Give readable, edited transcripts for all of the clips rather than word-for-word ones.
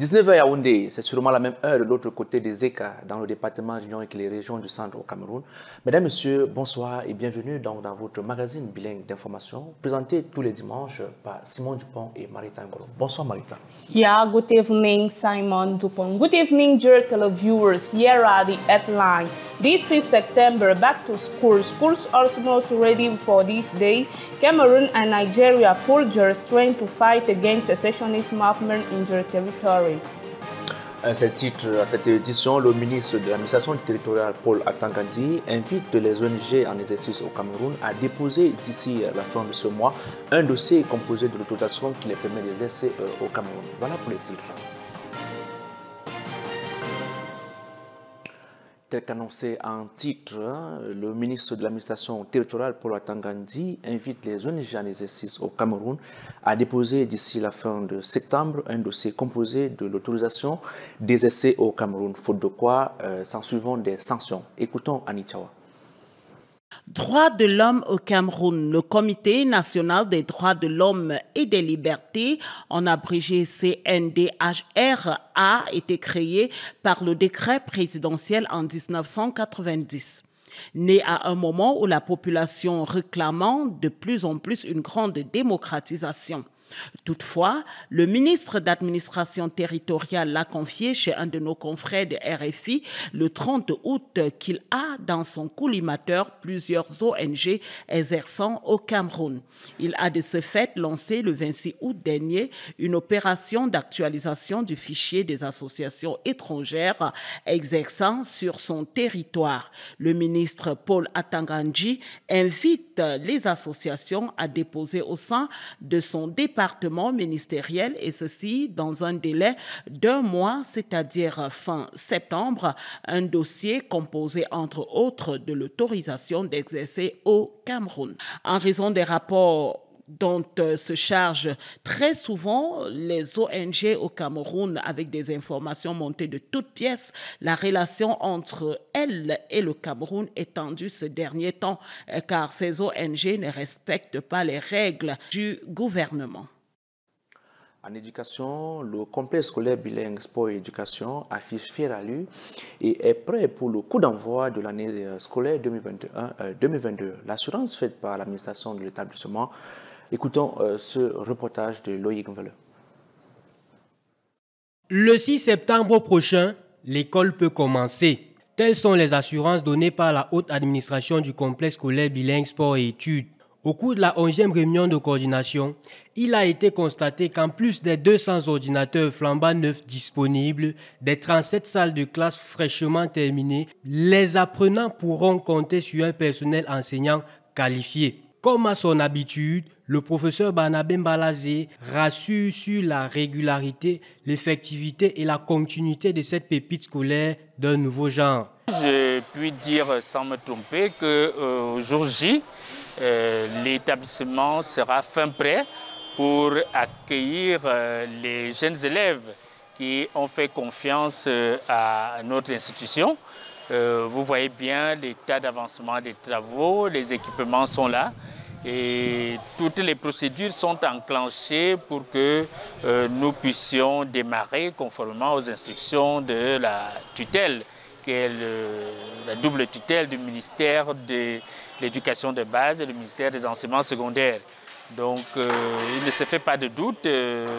19h à Yaoundé, c'est sûrement la même heure de l'autre côté des Écarts, dans le département d'Union et les régions du centre au Cameroun. Mesdames, Messieurs, bonsoir et bienvenue dans votre magazine bilingue d'information, présenté tous les dimanches par Simon Dupont et Marita Ngolo. Bonsoir Marita. Yeah, good evening, Simon Dupont. Good evening, dear televiewers. Here are the headlines. This is September, back to school. Schools are almost ready for this day. Cameroon and Nigeria pull their strength to fight against secessionist movement in their territories. À ce titre, à cette édition, le ministre de l'administration territoriale, Paul Atangandi, invite les ONG en exercice au Cameroun à déposer d'ici la fin de ce mois un dossier composé de l'autorisation qui les permet d'exercer au Cameroun. Voilà pour les titres. Tel qu'annoncé en titre, le ministre de l'administration territoriale, Paul Atangandi, invite les ONG en exercice au Cameroun à déposer d'ici la fin de septembre un dossier composé de l'autorisation d'exercer au Cameroun, faute de quoi s'en suivront des sanctions. Écoutons Anitawa. Droits de l'homme au Cameroun. Le Comité national des droits de l'homme et des libertés, en abrégé CNDHR, a été créé par le décret présidentiel en 1990. Né à un moment où la population réclamant de plus en plus une grande démocratisation. Toutefois, le ministre d'administration territoriale l'a confié chez un de nos confrères de RFI le 30 août qu'il a dans son collimateur plusieurs ONG exerçant au Cameroun. Il a de ce fait lancé le 26 août dernier une opération d'actualisation du fichier des associations étrangères exerçant sur son territoire. Le ministre Paul Atangandi invite les associations à déposer au sein de son département ministériel et ceci dans un délai d'1 mois, c'est-à-dire fin septembre, un dossier composé entre autres de l'autorisation d'exercer au Cameroun. En raison des rapports dont se chargent très souvent les ONG au Cameroun avec des informations montées de toutes pièces, la relation entre elles et le Cameroun est tendue ces derniers temps car ces ONG ne respectent pas les règles du gouvernement. En éducation, le complexe scolaire bilingue sport et éducation affiche fière allure et est prêt pour le coup d'envoi de l'année scolaire 2021-2022. L'assurance faite par l'administration de l'établissement. Écoutons ce reportage de Loïc Mvele. Le 6 septembre prochain, l'école peut commencer. Telles sont les assurances données par la haute administration du complexe scolaire bilingue sport et études. Au cours de la 11e réunion de coordination, il a été constaté qu'en plus des 200 ordinateurs flambant neufs disponibles, des 37 salles de classe fraîchement terminées, les apprenants pourront compter sur un personnel enseignant qualifié. Comme à son habitude, le professeur Barnabé Mbalazé rassure sur la régularité, l'effectivité et la continuité de cette pépite scolaire d'un nouveau genre. Je puis dire sans me tromper qu'au jour J, l'établissement sera fin prêt pour accueillir les jeunes élèves qui ont fait confiance à notre institution. Vous voyez bien l'état d'avancement des travaux, les équipements sont là et toutes les procédures sont enclenchées pour que nous puissions démarrer conformément aux instructions de la tutelle, qui est la double tutelle du ministère de l'Éducation de base et le ministère des enseignements secondaires. Donc il ne se fait pas de doute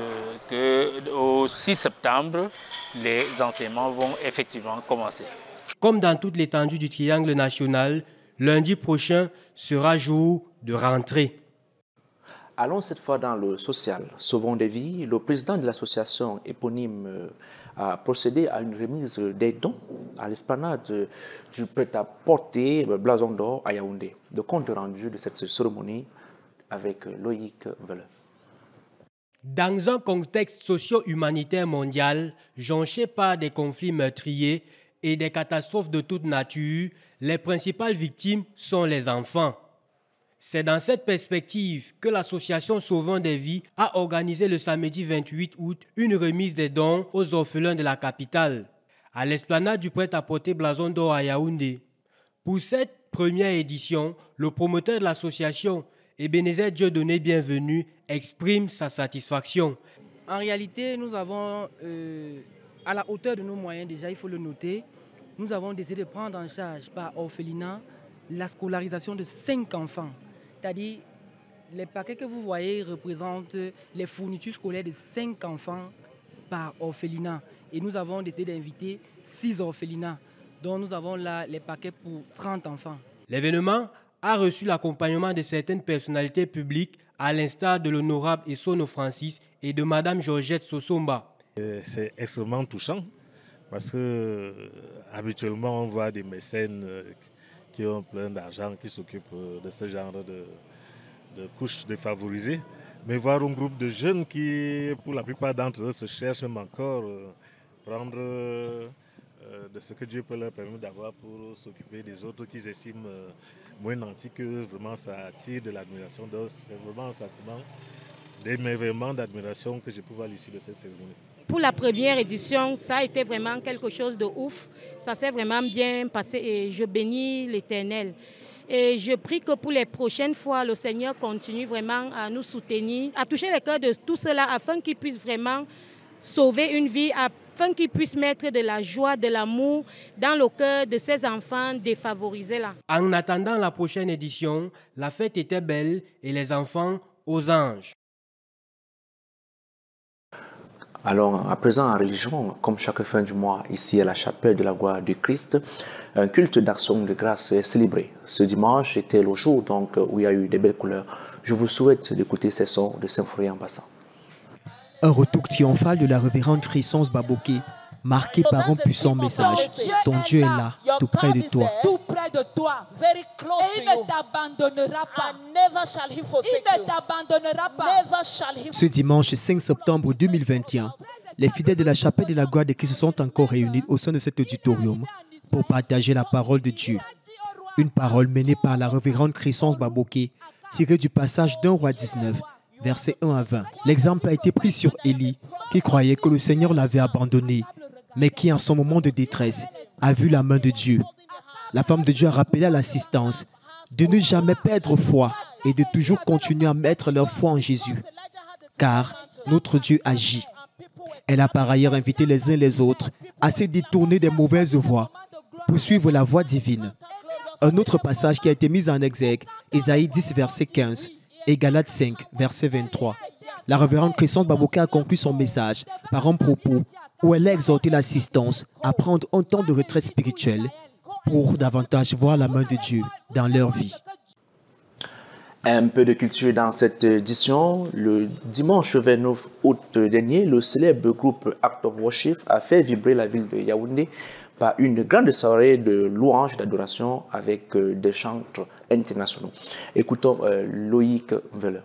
qu'au 6 septembre, les enseignements vont effectivement commencer. Comme dans toute l'étendue du triangle national, lundi prochain sera jour de rentrée. Allons cette fois dans le social. Sauvons des vies. Le président de l'association éponyme a procédé à une remise des dons à l'esplanade du prêt-à-porter Blason d'Or à Yaoundé. Le compte rendu de cette cérémonie avec Loïc Mvele. Dans un contexte socio-humanitaire mondial, jonché par des conflits meurtriers et des catastrophes de toute nature, les principales victimes sont les enfants. C'est dans cette perspective que l'association Sauvons des vies a organisé le samedi 28 août une remise des dons aux orphelins de la capitale, à l'esplanade du prêt-à-porter Blason d'Or à Yaoundé. Pour cette première édition, le promoteur de l'association, Ebenezer Dieudonné Bienvenu, exprime sa satisfaction. En réalité, nous avons, à la hauteur de nos moyens déjà, il faut le noter, nous avons décidé de prendre en charge par orphelinat la scolarisation de 5 enfants. C'est-à-dire, les paquets que vous voyez représentent les fournitures scolaires de 5 enfants par orphelinat. Et nous avons décidé d'inviter 6 orphelinats, dont nous avons là les paquets pour 30 enfants. L'événement a reçu l'accompagnement de certaines personnalités publiques, à l'instar de l'honorable Essono Francis et de Madame Georgette Sosomba. C'est extrêmement touchant parce que habituellement on voit des mécènes qui ont plein d'argent, qui s'occupent de ce genre de couches défavorisées. Mais voir un groupe de jeunes qui, pour la plupart d'entre eux, se cherchent même encore prendre de ce que Dieu peut leur permettre d'avoir pour s'occuper des autres qu'ils estiment moins nantis, que vraiment ça attire de l'admiration. Donc c'est vraiment un sentiment d'émerveillement, d'admiration que je peux voir à l'issue de cette cérémonie. Pour la première édition, ça a été vraiment quelque chose de ouf. Ça s'est vraiment bien passé et je bénis l'Éternel. Et je prie que pour les prochaines fois, le Seigneur continue vraiment à nous soutenir, à toucher les cœurs de tout cela afin qu'ils puissent vraiment sauver une vie, afin qu'ils puissent mettre de la joie, de l'amour dans le cœur de ces enfants défavorisés-là. En attendant la prochaine édition, la fête était belle et les enfants aux anges. Alors, à présent, en religion, comme chaque fin du mois, ici à la chapelle de la gloire du Christ, un culte d'action de grâce est célébré. Ce dimanche était le jour donc, où il y a eu des belles couleurs. Je vous souhaite d'écouter ces sons de Symphonie en passant. Un retour triomphal de la révérende Crescence Baboké, marqué par un puissant message. Ton Dieu est là, tout près de toi. Tout près de toi. Et il ne t'abandonnera pas. Il ne t'abandonnera pas. Ce dimanche 5 septembre 2021, les fidèles de la chapelle de la gloire de Christ sont encore réunis au sein de cet auditorium pour partager la parole de Dieu. Une parole menée par la révérende Crescence Baboké, tirée du passage d'Un Roi 19, versets 1 à 20. L'exemple a été pris sur Élie, qui croyait que le Seigneur l'avait abandonné, mais qui, en son moment de détresse, a vu la main de Dieu. La femme de Dieu a rappelé à l'assistance de ne jamais perdre foi et de toujours continuer à mettre leur foi en Jésus, car notre Dieu agit. Elle a par ailleurs invité les uns les autres à se détourner des mauvaises voies pour suivre la voie divine. Un autre passage qui a été mis en exergue, Ésaïe 10, verset 15, et Galates 5, verset 23. La révérende Crescence Baboké a conclu son message par un propos où elle a exhorté l'assistance à prendre un temps de retraite spirituelle pour davantage voir la main de Dieu dans leur vie. Un peu de culture dans cette édition. Le dimanche 29 août dernier, le célèbre groupe Act of Worship a fait vibrer la ville de Yaoundé par une grande soirée de louanges et d'adoration avec des chantres internationaux. Écoutons Loïc Velle.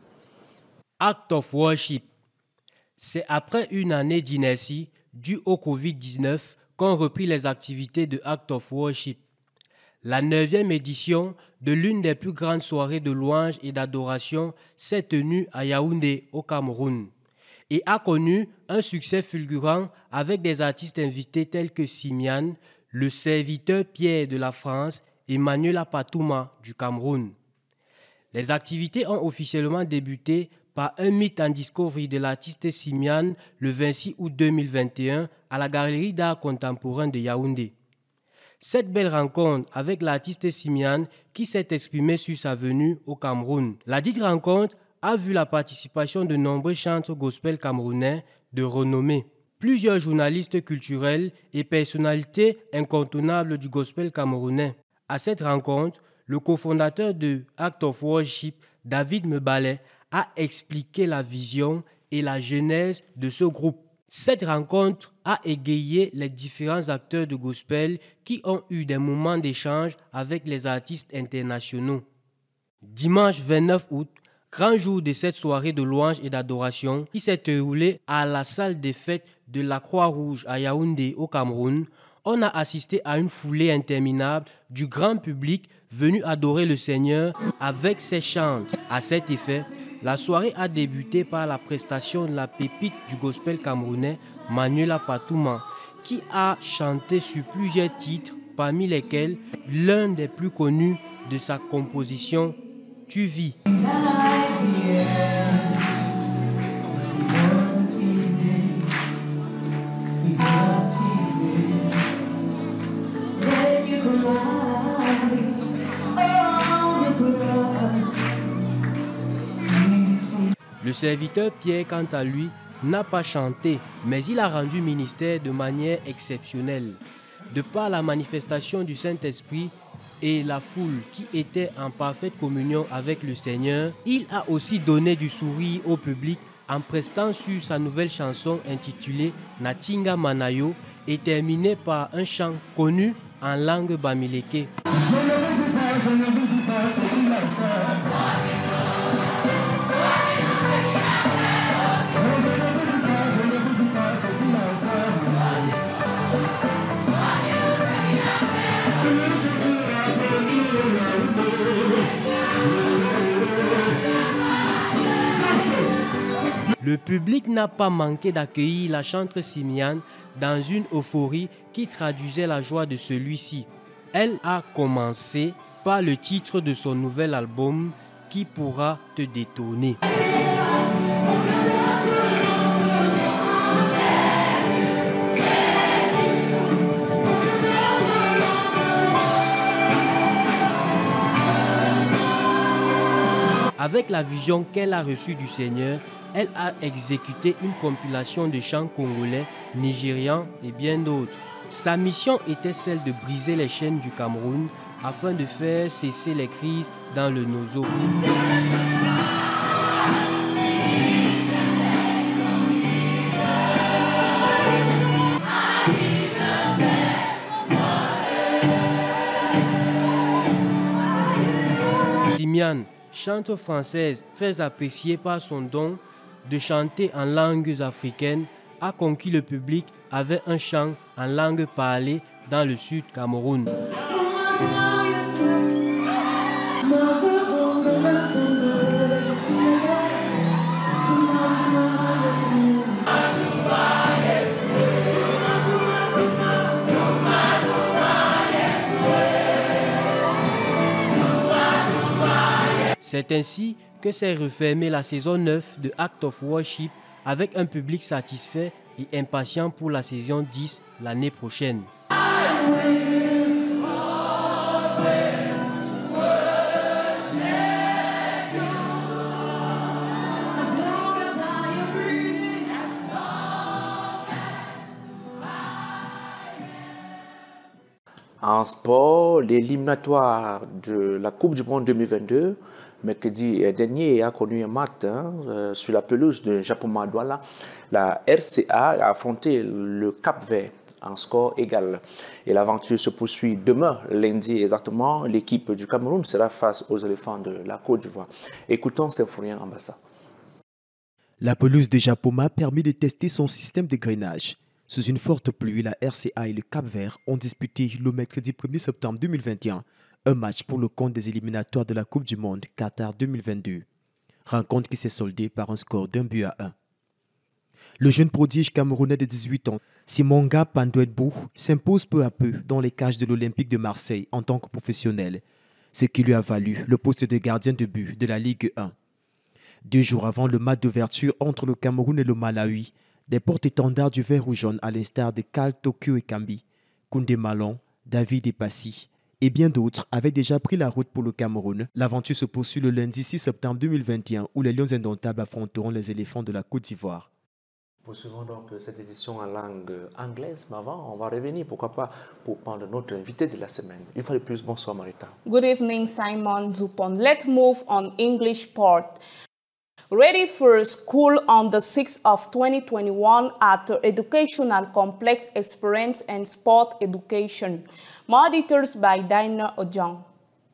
Act of Worship. C'est après une année d'inertie due au Covid-19 qu'ont repris les activités de Act of Worship. La 9e édition de l'une des plus grandes soirées de louanges et d'adoration s'est tenue à Yaoundé, au Cameroun, et a connu un succès fulgurant avec des artistes invités tels que Simian, le serviteur Pierre de la France et Manuela Patouma du Cameroun. Les activités ont officiellement débuté par un meet and discovery de l'artiste Simian le 26 août 2021 à la Galerie d'art contemporain de Yaoundé. Cette belle rencontre avec l'artiste Simian qui s'est exprimé sur sa venue au Cameroun. La dite rencontre a vu la participation de nombreux chantres gospel camerounais de renommée. Plusieurs journalistes culturels et personnalités incontournables du gospel camerounais. À cette rencontre, le cofondateur de Act of Worship, David Mebale, a expliqué la vision et la genèse de ce groupe. Cette rencontre a égayé les différents acteurs de gospel qui ont eu des moments d'échange avec les artistes internationaux. Dimanche 29 août, grand jour de cette soirée de louanges et d'adoration qui s'est déroulée à la salle des fêtes de la Croix-Rouge à Yaoundé au Cameroun, on a assisté à une foulée interminable du grand public venu adorer le Seigneur avec ses chants. À cet effet, la soirée a débuté par la prestation de la pépite du gospel camerounais Manuela Patouma, qui a chanté sur plusieurs titres, parmi lesquels l'un des plus connus de sa composition, Tu vis. Le serviteur Pierre, quant à lui, n'a pas chanté, mais il a rendu ministère de manière exceptionnelle. De par la manifestation du Saint-Esprit et la foule qui était en parfaite communion avec le Seigneur, il a aussi donné du sourire au public en prestant sur sa nouvelle chanson intitulée Natinga Manayo et terminée par un chant connu en langue bamileke. Le public n'a pas manqué d'accueillir la chanteuse Simiane dans une euphorie qui traduisait la joie de celui-ci. Elle a commencé par le titre de son nouvel album Qui pourra te détourner. Avec la vision qu'elle a reçue du Seigneur, elle a exécuté une compilation de chants congolais, nigérians et bien d'autres. Sa mission était celle de briser les chaînes du Cameroun afin de faire cesser les crises dans le Nozo. Simiane, chanteuse française très appréciée par son don de chanter en langues africaines, a conquis le public avec un chant en langue parlée dans le sud Cameroun. C'est ainsi que s'est refermée la saison 9 de Act of Worship avec un public satisfait et impatient pour la saison 10 l'année prochaine. En sport, l'éliminatoire de la Coupe du Monde 2022, mercredi dernier, a connu un match sur la pelouse de Japoma Douala. La RCA a affronté le Cap-Vert en score égal. Et l'aventure se poursuit demain, lundi exactement. L'équipe du Cameroun sera face aux éléphants de la Côte d'Ivoire. Écoutons Symphorien Ambassa. La pelouse de Japoma permet de tester son système de grainage. Sous une forte pluie, la RCA et le Cap-Vert ont disputé le mercredi 1er septembre 2021 un match pour le compte des éliminatoires de la Coupe du Monde Qatar 2022. Rencontre qui s'est soldée par un score d'1-1. Le jeune prodige camerounais de 18 ans, Simonga Pandouetbou, s'impose peu à peu dans les cages de l'Olympique de Marseille en tant que professionnel, ce qui lui a valu le poste de gardien de but de la Ligue 1. 2 jours avant le match d'ouverture entre le Cameroun et le Malawi, des porte-étendards du vert ou jaune à l'instar de Karl Tokyo Ekambi, Koundé Malon, David Epassi et bien d'autres avaient déjà pris la route pour le Cameroun. L'aventure se poursuit le lundi 6 septembre 2021 où les Lions indomptables affronteront les éléphants de la Côte d'Ivoire. Poursuivons donc cette édition en langue anglaise, mais avant, on va revenir, pourquoi pas, pour prendre notre invité de la semaine. Une fois de plus, bonsoir Marita. Good evening, Simon Dupont. Let's move on English part. Ready for school on the 6th of 2021 at the Educational Complex Experience and Sport Education. More details by Dinah Ojong.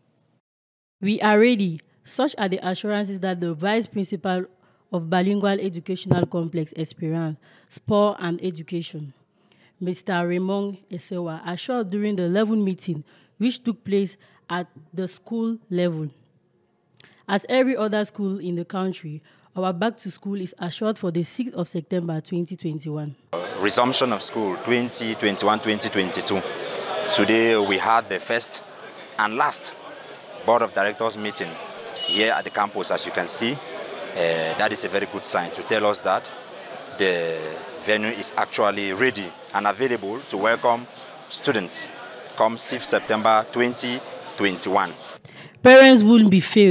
We are ready. Such are the assurances that the Vice Principal of Bilingual Educational Complex Experience, Sport and Education, Mr. Raymond Esewa, assured during the level meeting which took place at the school level. As every other school in the country, our back to school is assured for the 6th of September 2021. Resumption of school 2021-2022. Today we had the first and last Board of Directors meeting here at the campus. As you can see, that is a very good sign to tell us that the venue is actually ready and available to welcome students come 6th September 2021. Parents won't be failed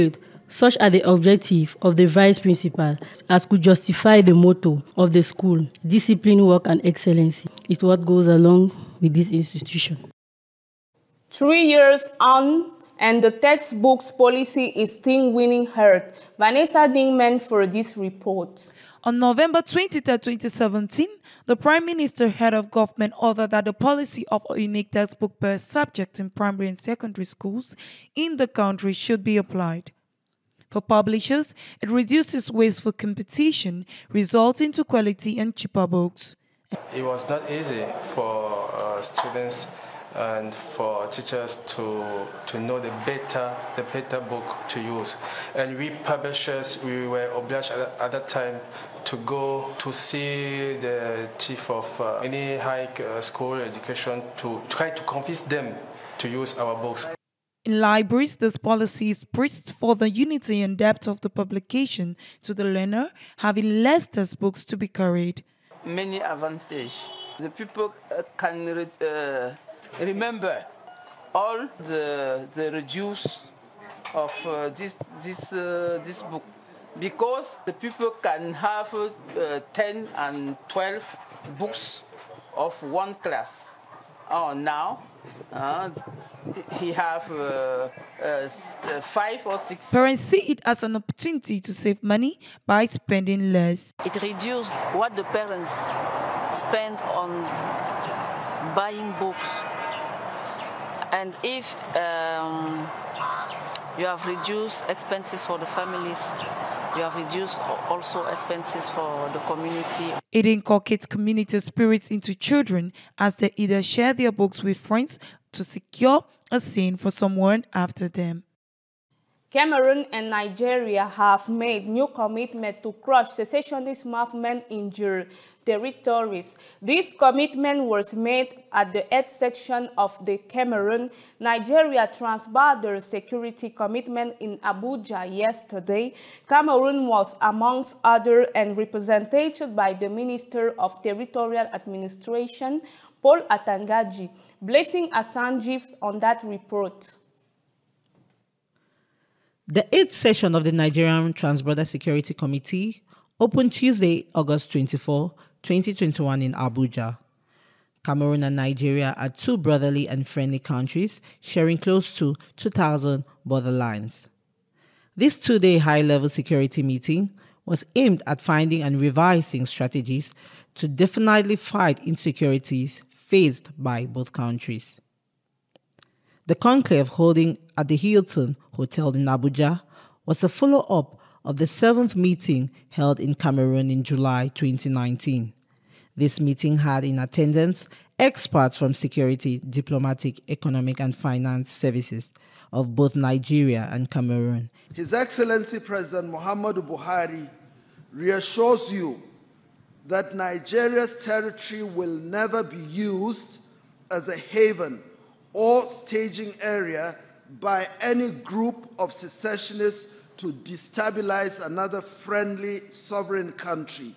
such are the objective of the vice principal, as could justify the motto of the school, discipline, work, and excellency. It's what goes along with this institution. 3 years on, and the textbooks policy is still winning heart. Vanessa Dingman for this report. On November 23, 2017, the Prime Minister, head of government, ordered that the policy of a unique textbook per subject in primary and secondary schools in the country should be applied. For publishers, it reduces wasteful competition, resulting to quality and cheaper books. It was not easy for students and for teachers to know the better book to use. And we publishers, we were obliged at that time to go to see the chief of any high school education to try to convince them to use our books. In libraries, this policy is preached for the unity and depth of the publication to the learner, having less textbooks to be carried. Many advantages. The people can remember all the reduce of this book, because the people can have 10 and 12 books of one class. Now he have 5 or 6. Parents see it as an opportunity to save money by spending less. It reduces what the parents spend on buying books. And if you have reduced expenses for the families, you have reduced also expenses for the community. It inculcates community spirits into children as they either share their books with friends to secure a scene for someone after them. Cameroon and Nigeria have made new commitment to crush secessionist movement in their territories. This commitment was made at the 8th section of the Cameroon-Nigeria Trans-Border Security Commitment in Abuja yesterday. Cameroon was amongst others and represented by the Minister of Territorial Administration, Paul Atangaji. Blessing Asanji on that report. The 8th session of the Nigerian Trans-Border Security Committee opened Tuesday, August 24, 2021 in Abuja. Cameroon and Nigeria are two brotherly and friendly countries sharing close to 2,000 border lines. This two-day high-level security meeting was aimed at finding and revising strategies to definitely fight insecurities faced by both countries. The conclave holding at the Hilton Hotel in Abuja was a follow-up of the 7th meeting held in Cameroon in July 2019. This meeting had in attendance experts from security, diplomatic, economic and finance services of both Nigeria and Cameroon. His Excellency President Muhammadu Buhari reassures you that Nigeria's territory will never be used as a haven or staging area by any group of secessionists to destabilize another friendly sovereign country.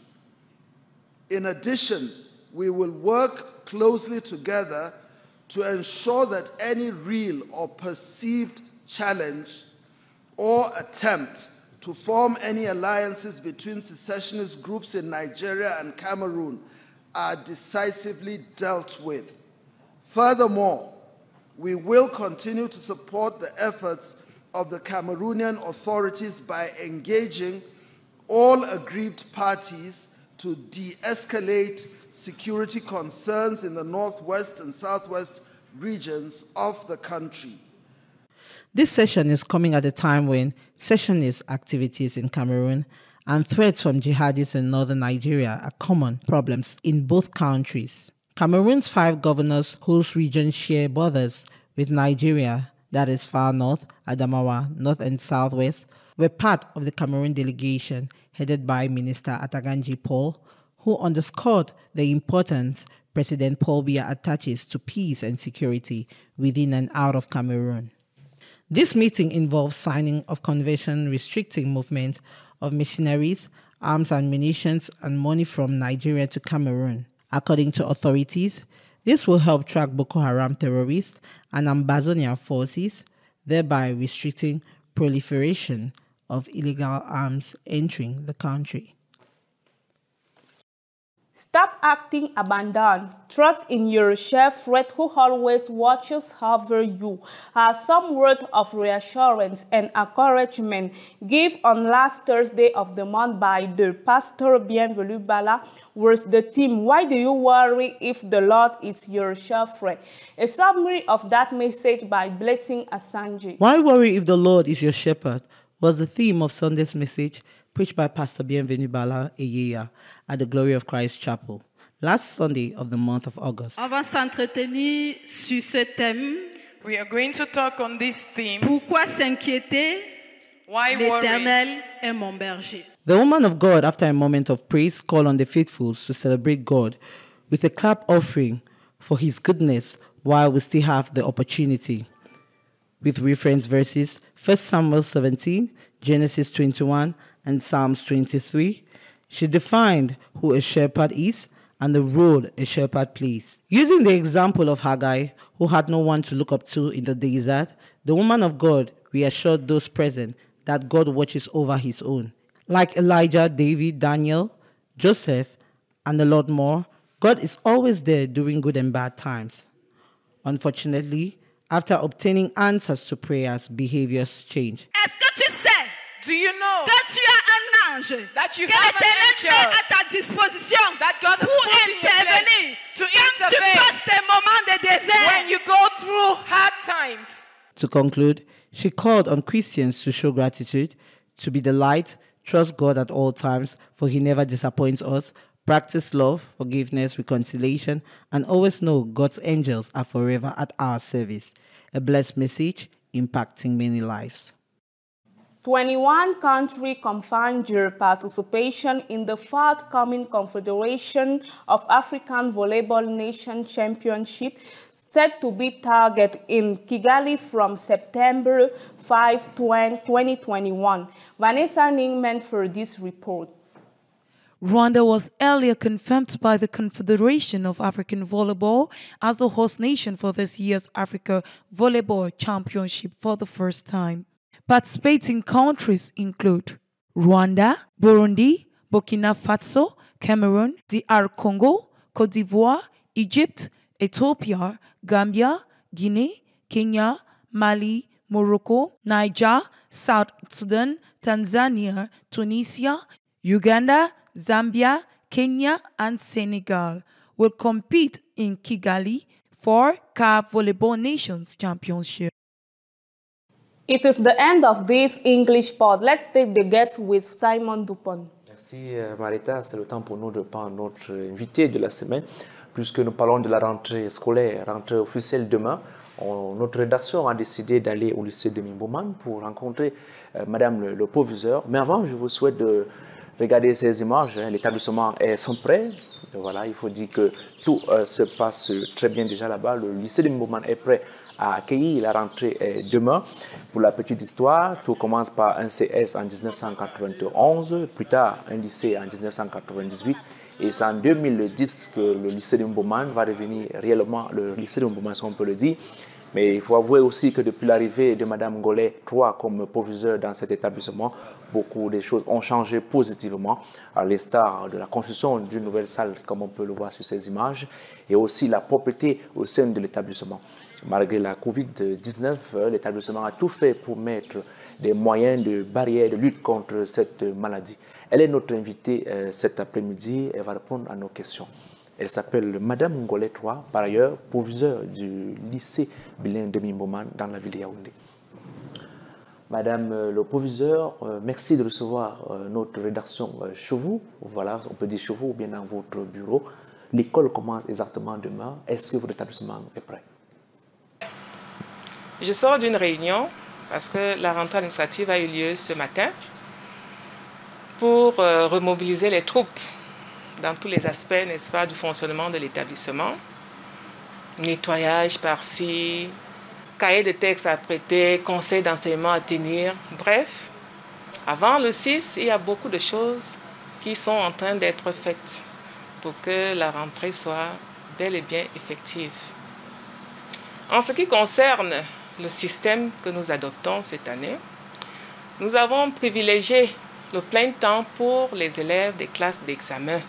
In addition, we will work closely together to ensure that any real or perceived challenge or attempt to form any alliances between secessionist groups in Nigeria and Cameroon are decisively dealt with. Furthermore, we will continue to support the efforts of the Cameroonian authorities by engaging all aggrieved parties to de-escalate security concerns in the northwest and southwest regions of the country. This session is coming at a time when secessionist activities in Cameroon and threats from jihadists in northern Nigeria are common problems in both countries. Cameroon's 5 governors whose regions share borders with Nigeria, that is far north, Adamawa, north and southwest, were part of the Cameroon delegation headed by Minister Atangaji Paul, who underscored the importance President Paul Biya attaches to peace and security within and out of Cameroon. This meeting involved signing of convention restricting movement of mercenaries, arms and munitions, and money from Nigeria to Cameroon. According to authorities, this will help track Boko Haram terrorists and Ambazonian forces, thereby restricting proliferation of illegal arms entering the country. Stop acting abandoned. Trust in your shepherd who always watches over you. Has some word of reassurance and encouragement given on last Thursday of the month by the pastor Bienvenu Bala with the theme, "Why do you worry if the Lord is your shepherd?" A summary of that message by Blessing Asanji. Why worry if the Lord is your shepherd was the theme of Sunday's message preached by Pastor Bienvenu Bala Eyeya at the Glory of Christ Chapel, last Sunday of the month of August. On va s'entretenir sur ce thème. We are going to talk on this theme. Pourquoi s'inquiéter? Why L'Éternel est mon berger. The woman of God, after a moment of praise, called on the faithful to celebrate God with a clap offering for his goodness while we still have the opportunity. With reference verses 1 Samuel 17, Genesis 21, and Psalms 23, she defined who a shepherd is and the role a shepherd plays. Using the example of Haggai, who had no one to look up to in the desert, the woman of God reassured those present that God watches over his own. Like Elijah, David, Daniel, Joseph, and a lot more, God is always there during good and bad times. Unfortunately, after obtaining answers to prayers, behaviors change. Est-ce que tu sais? Do you know que tu as un ange? That you que have an angel à ta disposition that God has pour put in your intervenir place to quand tu intervene passes tes moments de désert. when you go through hard times. To conclude, she called on Christians to show gratitude, to be the light, trust God at all times, for he never disappoints us, practice love, forgiveness, reconciliation, and always know God's angels are forever at our service. A blessed message impacting many lives. 21 countries confirmed their participation in the forthcoming Confederation of African Volleyball Nation Championship, set to be targeted in Kigali from September 5 to 2021. Vanessa Ningman for this report. Rwanda was earlier confirmed by the Confederation of African Volleyball as the host nation for this year's Africa Volleyball Championship for the first time. Participating countries include Rwanda, Burundi, Burkina Faso, Cameroon, DR Congo, Côte d'Ivoire, Egypt, Ethiopia, Gambia, Guinea, Kenya, Mali, Morocco, Niger, South Sudan, Tanzania, Tunisia, Uganda, Zambia, Kenya, and Senegal will compete in Kigali for CAF Volleyball Nations Championship. It is the end of this English pod. Let's take the guests with Simon Dupont. Merci Marita, c'est le temps pour nous de prendre notre invité de la semaine, puisque nous parlons de la rentrée scolaire, rentrée officielle demain. Notre rédaction a décidé d'aller au lycée de Mimboman pour rencontrer Madame le proviseur. Mais avant, je vous souhaite de regarder ces images. L'établissement est fin prêt. Voilà, il faut dire que tout se passe très bien déjà là-bas. Le lycée de Mimboman est prêt à accueillir la rentrée demain. Pour la petite histoire, tout commence par un CS en 1991, plus tard un lycée en 1998. Et c'est en 2010 que le lycée de Mboman va devenir réellement le lycée de Mboman, si on peut le dire. Mais il faut avouer aussi que depuis l'arrivée de Mme Ngolé III comme proviseur dans cet établissement, beaucoup de choses ont changé positivement, à l'instar de la construction d'une nouvelle salle, comme on peut le voir sur ces images, et aussi la propreté au sein de l'établissement. Malgré la Covid-19, l'établissement a tout fait pour mettre des moyens de barrière, de lutte contre cette maladie. Elle est notre invitée cet après-midi. Elle va répondre à nos questions. Elle s'appelle Mme Ngolé III, par ailleurs proviseur du lycée bilingue de Mimboman dans la ville de Yaoundé. Madame le proviseur, merci de recevoir notre rédaction chez vous. Voilà, on peut dire chez vous ou bien dans votre bureau. L'école commence exactement demain. Est-ce que votre établissement est prêt? Je sors d'une réunion parce que la rentrée administrative a eu lieu ce matin pour remobiliser les troupes dans tous les aspects, n'est-ce pas, du fonctionnement de l'établissement. Nettoyage par-ci, cahier de texte à prêter, conseil d'enseignement à tenir. Bref, avant le 6, il y a beaucoup de choses qui sont en train d'être faites pour que la rentrée soit bel et bien effective. En ce qui concerne le système que nous adoptons cette année, Nous avons privilégié le plein temps pour les élèves des classes d'examen.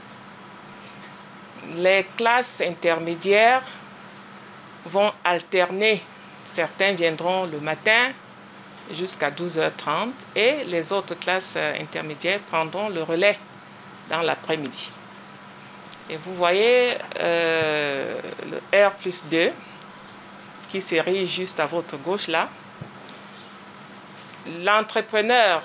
Les classes intermédiaires vont alterner. Certains viendront le matin jusqu'à 12h30 et les autres classes intermédiaires prendront le relais dans l'après-midi. Et vous voyez le R+2 qui s'érige juste à votre gauche là. L'entrepreneur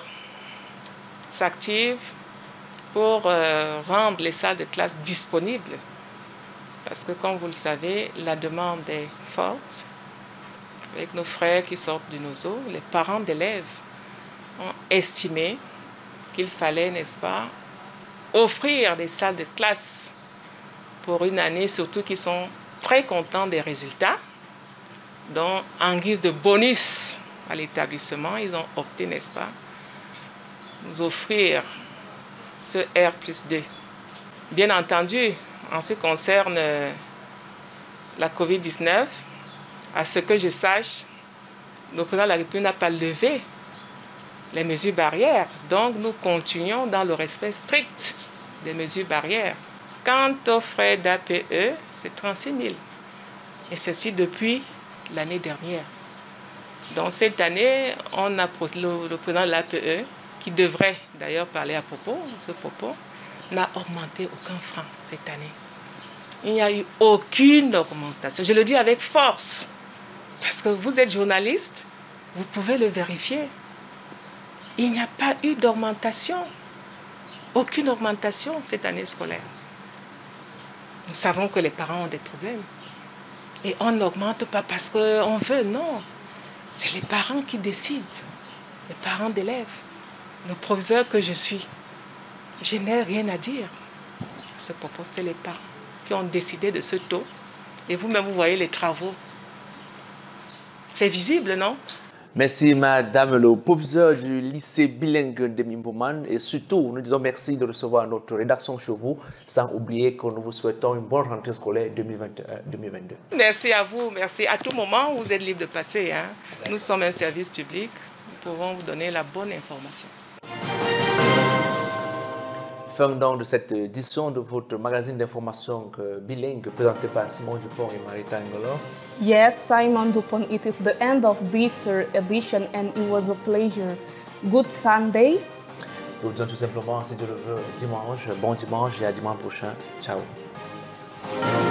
s'active pour rendre les salles de classe disponibles. Parce que comme vous le savez, la demande est forte. Avec nos frères qui sortent du NOSO, les parents d'élèves ont estimé qu'il fallait, n'est-ce pas, offrir des salles de classe pour une année, surtout qu'ils sont très contents des résultats. Donc, en guise de bonus à l'établissement, ils ont opté, n'est-ce pas, nous offrir ce R+2. Bien entendu, en ce qui concerne la COVID-19, à ce que je sache, le président de la République n'a pas levé les mesures barrières. Donc, nous continuons dans le respect strict des mesures barrières. Quant aux frais d'APE, c'est 36 000. Et ceci depuis l'année dernière. Donc, cette année, on a le président de l'APE, qui devrait d'ailleurs parler à propos, ce propos, n'a augmenté aucun franc cette année. Il n'y a eu aucune augmentation. Je le dis avec force. Parce que vous êtes journaliste, vous pouvez le vérifier. Il n'y a pas eu d'augmentation. Aucune augmentation cette année scolaire. Nous savons que les parents ont des problèmes. Et on n'augmente pas parce qu'on veut, non. C'est les parents qui décident. Les parents d'élèves. Le professeur que je suis, je n'ai rien à dire. À ce propos, c'est les parents qui ont décidé de ce taux. Et vous-même, vous voyez les travaux. C'est visible, non? Merci, Madame le proviseur du lycée bilingue de Mbouman. Et surtout, nous disons merci de recevoir notre rédaction chez vous, sans oublier que nous vous souhaitons une bonne rentrée scolaire 2021-2022. Merci à vous. Merci. À tout moment, vous êtes libre de passer. Hein? Nous sommes un service public. Nous pouvons vous donner la bonne information. Fin donc de cette édition de votre magazine d'information bilingue présenté par Simon Dupont et Marita Ngolo. Yes, Simon Dupont, it is the end of this edition and it was a pleasure. Good Sunday. Je vous dis tout simplement, si Dieu le veut, dimanche, bon dimanche et à dimanche prochain. Ciao.